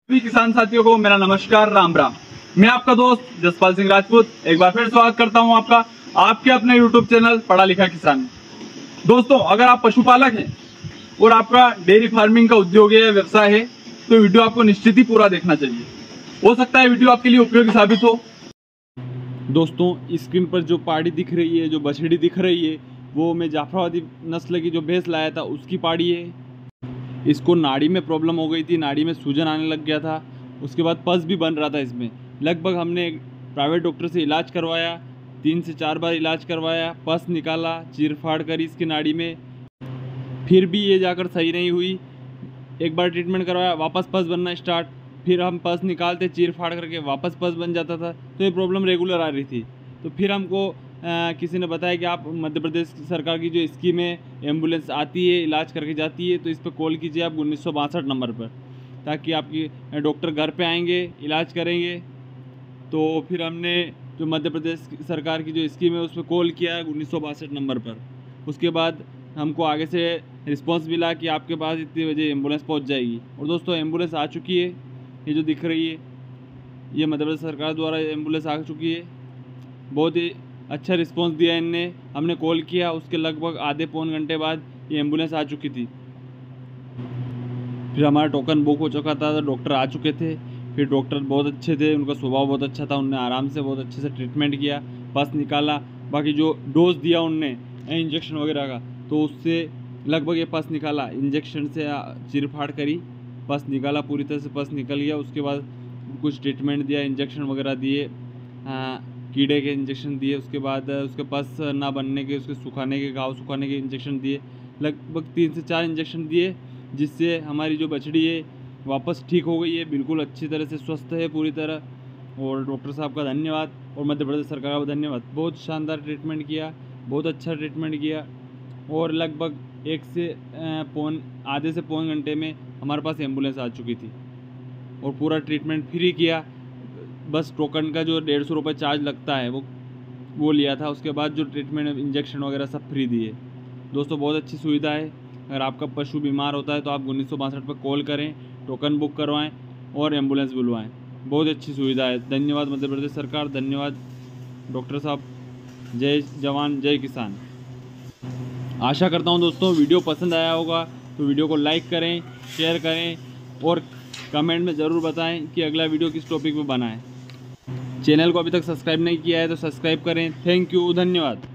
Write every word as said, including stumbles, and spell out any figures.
सभी किसान साथियों को मेरा नमस्कार, राम राम। मैं आपका दोस्त जसपाल सिंह राजपूत एक बार फिर स्वागत करता हूं आपका आपके अपने यूट्यूब चैनल पढ़ा लिखा किसान। दोस्तों, अगर आप पशुपालक हैं और आपका डेयरी फार्मिंग का उद्योग है, व्यवसाय है, तो वीडियो आपको निश्चित ही पूरा देखना चाहिए। हो सकता है वीडियो आपके लिए उपयोगी साबित हो। दोस्तों, स्क्रीन पर जो पाड़ी दिख रही है, जो बछड़ी दिख रही है, वो मैं जाफराबादी नस्ल की जो भैंस लाया था उसकी पाड़ी है। इसको नाड़ी में प्रॉब्लम हो गई थी, नाड़ी में सूजन आने लग गया था। उसके बाद पस भी बन रहा था इसमें। लगभग हमने प्राइवेट डॉक्टर से इलाज करवाया, तीन से चार बार इलाज करवाया, पस निकाला, चीर फाड़ करी इसकी नाड़ी में, फिर भी ये जाकर सही नहीं हुई। एक बार ट्रीटमेंट करवाया, वापस पस बनना स्टार्ट, फिर हम पस निकालते, चीर फाड़ करके वापस पस बन जाता था। तो ये प्रॉब्लम रेगुलर आ रही थी। तो फिर हमको आ, किसी ने बताया कि आप मध्य प्रदेश सरकार की जो स्कीम है, एम्बुलेंस आती है, इलाज करके जाती है, तो इस पर कॉल कीजिए आप उन्नीस सौ बासठ नंबर पर, ताकि आपकी डॉक्टर घर पे आएंगे, इलाज करेंगे। तो फिर हमने जो मध्य प्रदेश सरकार की जो स्कीम है उस पर कॉल किया उन्नीस सौ बासठ नंबर पर। उसके बाद हमको आगे से रिस्पॉन्स मिला कि आपके पास इतनी बजे एम्बुलेंस पहुंच जाएगी। और दोस्तों, एम्बुलेंस आ चुकी है। ये जो दिख रही है, ये मध्य प्रदेश सरकार द्वारा एम्बुलेंस आ चुकी है। बहुत ही अच्छा रिस्पॉन्स दिया इनने। हमने कॉल किया, उसके लगभग आधे पौन घंटे बाद ये एम्बुलेंस आ चुकी थी। फिर हमारा टोकन बुक हो चुका था, तो डॉक्टर आ चुके थे। फिर डॉक्टर बहुत अच्छे थे, उनका स्वभाव बहुत अच्छा था। उनने आराम से बहुत अच्छे से ट्रीटमेंट किया, पस निकाला। बाकी जो डोज दिया उनने इंजेक्शन वगैरह का, तो उससे लगभग ये पस निकाला। इंजेक्शन से चीर फाड़ करी, पस निकाला, पूरी तरह से पस निकल गया। उसके बाद कुछ ट्रीटमेंट दिया, इंजेक्शन वगैरह दिए, कीड़े के इंजेक्शन दिए। उसके बाद उसके पस ना बनने के, उसके सुखाने के, घाव सुखाने के इंजेक्शन दिए। लगभग तीन से चार इंजेक्शन दिए, जिससे हमारी जो बछड़ी है वापस ठीक हो गई है, बिल्कुल अच्छी तरह से स्वस्थ है पूरी तरह। और डॉक्टर साहब का धन्यवाद, और मध्य प्रदेश सरकार का धन्यवाद। बहुत शानदार ट्रीटमेंट किया, बहुत अच्छा ट्रीटमेंट किया। और लगभग एक से पौन आधे से पौन घंटे में हमारे पास एम्बुलेंस आ चुकी थी, और पूरा ट्रीटमेंट फ्री किया। बस टोकन का जो डेढ़ सौ रुपये चार्ज लगता है वो वो लिया था। उसके बाद जो ट्रीटमेंट, इंजेक्शन वगैरह सब फ्री दिए। दोस्तों, बहुत अच्छी सुविधा है। अगर आपका पशु बीमार होता है तो आप उन्नीस सौ बासठ पर कॉल करें, टोकन बुक करवाएं और एम्बुलेंस बुलवाएं। बहुत अच्छी सुविधा है। धन्यवाद मध्य प्रदेश सरकार, धन्यवाद डॉक्टर साहब। जय जवान जय किसान। आशा करता हूं दोस्तों वीडियो पसंद आया होगा, तो वीडियो को लाइक करें, शेयर करें, और कमेंट में ज़रूर बताएं कि अगला वीडियो किस टॉपिक पे बनाएं। चैनल को अभी तक सब्सक्राइब नहीं किया है तो सब्सक्राइब करें। थैंक यू, धन्यवाद।